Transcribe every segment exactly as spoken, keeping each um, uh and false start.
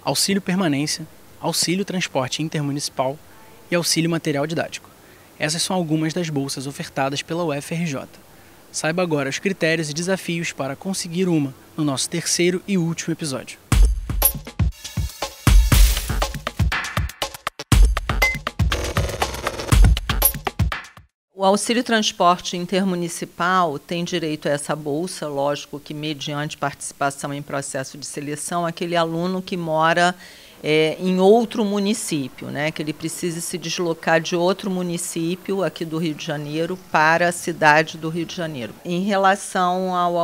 auxílio permanência, auxílio transporte intermunicipal e auxílio material didático. Essas são algumas das bolsas ofertadas pela U F R J. Saiba agora os critérios e desafios para conseguir uma no nosso terceiro e último episódio. O auxílio transporte intermunicipal tem direito a essa bolsa, lógico que mediante participação em processo de seleção, aquele aluno que mora é, em outro município, né, que ele precise se deslocar de outro município aqui do Rio de Janeiro para a cidade do Rio de Janeiro. Em relação ao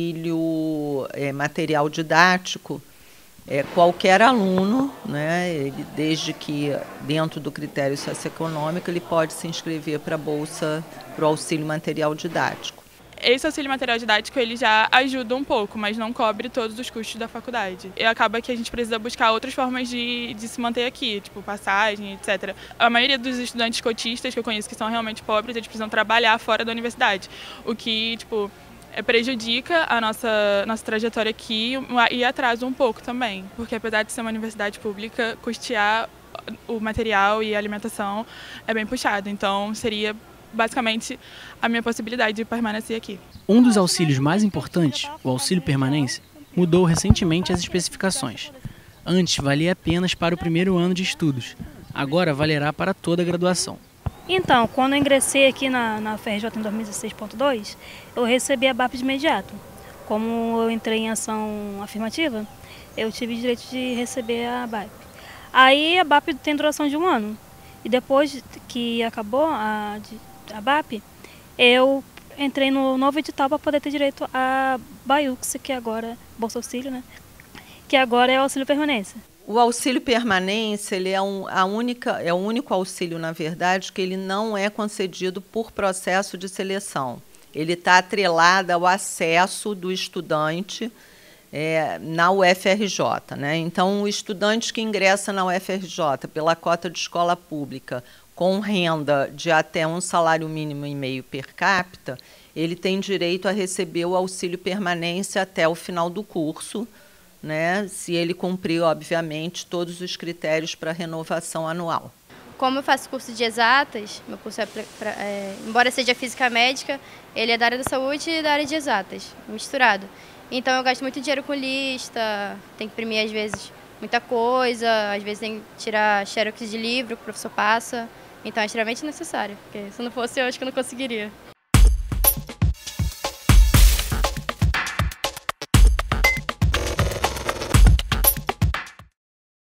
auxílio é, material didático, É, qualquer aluno, né, ele, desde que dentro do critério socioeconômico, ele pode se inscrever para a bolsa, para o auxílio material didático. Esse auxílio material didático ele já ajuda um pouco, mas não cobre todos os custos da faculdade. E acaba que a gente precisa buscar outras formas de, de se manter aqui, tipo passagem, etcétera. A maioria dos estudantes cotistas que eu conheço que são realmente pobres, eles precisam trabalhar fora da universidade, o que, tipo, prejudica a nossa, nossa trajetória aqui e atrasa um pouco também, porque apesar de ser uma universidade pública, custear o material e a alimentação é bem puxado, então seria basicamente a minha possibilidade de permanecer aqui. Um dos auxílios mais importantes, o auxílio permanência, mudou recentemente as especificações. Antes valia apenas para o primeiro ano de estudos, agora valerá para toda a graduação. Então, quando eu ingressei aqui na, na U F R J em dois mil e dezesseis ponto dois, eu recebi a B A P de imediato. Como eu entrei em ação afirmativa, eu tive direito de receber a B A P. Aí a B A P tem duração de um ano. E depois que acabou a, a B A P, eu entrei no novo edital para poder ter direito a BAIUX, que agora, Bolsa Auxílio, né? Que agora é auxílio permanência. O auxílio permanência ele é, um, a única, é o único auxílio, na verdade, que ele não é concedido por processo de seleção. Ele está atrelado ao acesso do estudante é, na U F R J. Né? Então, o estudante que ingressa na U F R J pela cota de escola pública com renda de até um salário mínimo e meio per capita, ele tem direito a receber o auxílio permanência até o final do curso, né, se ele cumprir, obviamente, todos os critérios para renovação anual. Como eu faço curso de exatas, meu curso é, pra, pra, é, embora seja física médica, ele é da área da saúde e da área de exatas, misturado. Então eu gasto muito dinheiro com lista, tem que imprimir às vezes muita coisa, às vezes tem que tirar xerox de livro que o professor passa, então é extremamente necessário, porque se não fosse eu acho que eu não conseguiria.